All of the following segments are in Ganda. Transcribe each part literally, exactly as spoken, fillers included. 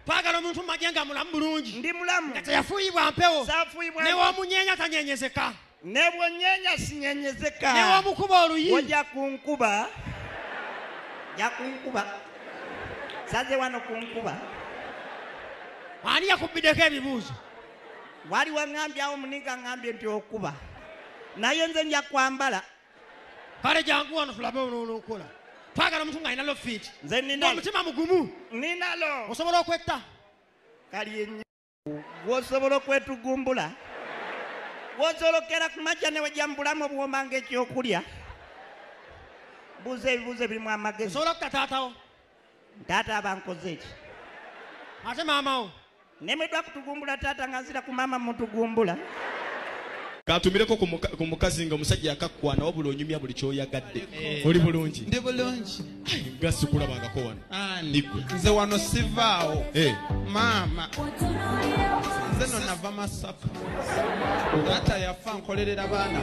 twagala omuntu majenga mulamu bulungi ndi mulamu kati yafuibwa mpewo safuibwa ne womunyenya tanyenyezeka ne bwonyenya sinyenyezeka ne womukuba oluyi wajja kunkuba ya kunkuba saze wano kunkuba ani yakubideko ebibuuzo wali wangambye awo muninga ngambye nti okuba naye nze nja kwambala kale jangu wano tulabe olwokola twagala omuntu nga alina lofiti nze nina omutima mugumu ninalo osobola okwetta kali ennyo wosobola okwetugumbula wosolokera ku makya ne wejjambulamu obuwomanga ekyokulya buuza ebibuuzo ebirimu amagezi osobola okutta taatawo taata abankoze eki ate maamawo nemedwa kutugumbula taata nga nzira ku maama mutugumbula katumireko ku mukazi nga omusajja yakakwana wabula onyumya buli kyoyagadde oli bulungi ndi bulungi nga sikulabangako wano ndigwe nze wano sivaawo maama nze no nava Masaka taata yafa nkolerera baana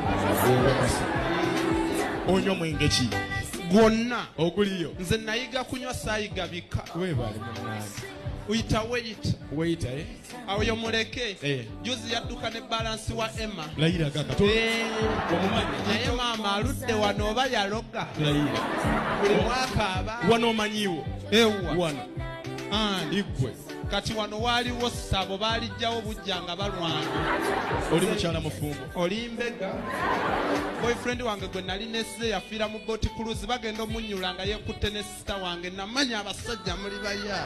onywa mwenge ki gwonna oguliyo nze nayiga kunywa saayiga bika weebale munange uyita weyita weyita eh awo yomuleke eh juzi yadduka ne balansi wa Emma layira kaka eh naye maama aludde wano oba yaloga layira buli mwaka aba wano omanyiwo ewa wano ndigwe kati wano waaliwo ssabo baalijjawo bujja nga balwana oli mukyala mufumbo oli mbega boyfriend wange gwe nali nesse yafiira mu boati cruise bagenda omunyula nga yekutte ne sita wange namanya abasajja muli baya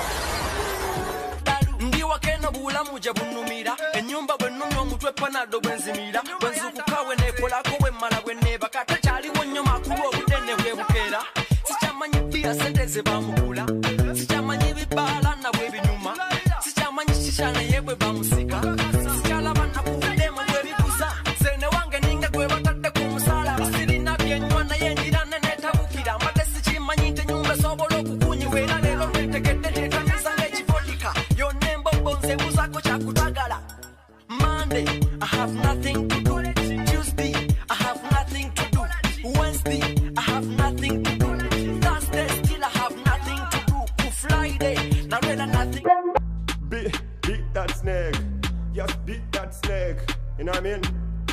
ndi wakeno bulamu gye bunnumira ennyumba bwe nnumya omutwe panado bwe nzimira bwe nzukukawe neekolako bwe mmala bwe neebaka takyaliwo nnyo makulu obudde bwe bukeera sikyamanyi bbiya sente ze bamugula sikyamanyi bibaala nabwe binyuma sikyamanyi kisha naye bwe bamusika sikyalaba nakuvudemu bwe bikuza sene wange ninga gwe batadde ku musala sirina byenywa naye njira neneetabukira mbadde sikimanyi nti ennyumba esobola okukunyiwa era leero netegedde teetamiza ng'ekivodika yonna embombo nzebuzaako kyakutagala Monday, I have nothing to do. Tuesday, I have nothing to do. Wednesday, I have nothing to do. Thursday, still I have nothing to do. Friday, now really nothing. Beat, beat that snake. Just beat that snake. You know what I mean?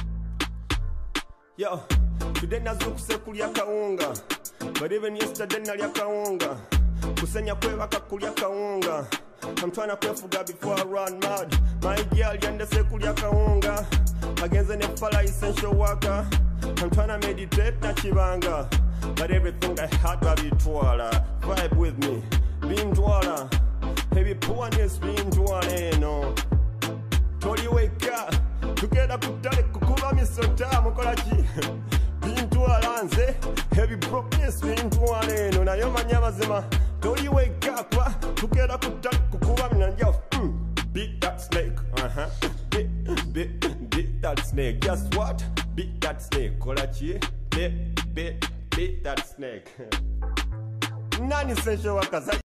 Yo, today nazukuse kulya kawunga. But even yesterday nalya kawunga. Kusenya kwebaka kulya kawunga. I'm trying to kwefuga before I run mad. My girl yandese kulya kawunga. Agenze ne fala essential worker. I'm trying to meditate na chibanga. But everything I had babitwala. Vibe with me. Bintwala. Heavy poorness bintwala no. Toli weka. Tukeda kutale kukuba misota mukola ki. Bintwala nze. Heavy brokenness bintwala no. Nayo manyama zema. Toli weka kwa. Tukeda kutale kukuba minanja. Beat that snake. Uh-huh. Beat, beat, beat that snake. Guess what? Beat that snake. Kola chi. Beat, beat, beat that snake. Non-essential workers.